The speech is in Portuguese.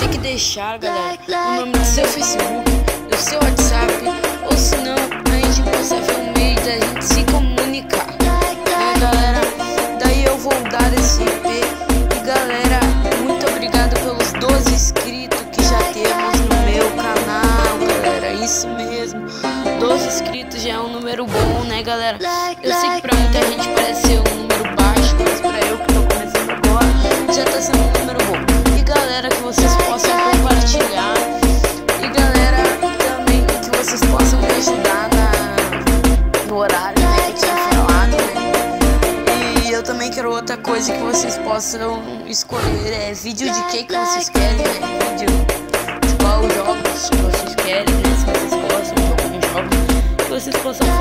ter que deixar, galera, o nome do seu Facebook, do seu WhatsApp, ou senão a gente possa ver um meio da gente se comunicar, né, galera? Daí eu vou dar esse IP. E galera, muito obrigado pelos 12 inscritos que já temos no meu canal, galera. Isso mesmo, 12 inscritos já é um número bom, né, galera? Eu sei que pra muita gente parece ser um número baixo, mas pra eu que tô começando agora já tá sendo um número bom. E galera, que vocês possam compartilhar. E galera, também que vocês possam me ajudar no horário, né, que eu tinha falado, né? E eu também quero outra coisa que vocês possam escolher, vídeo de que vocês querem, né? Vídeo de qual jogos que vocês querem, né? Se vocês gostam de algum jogo, que vocês possam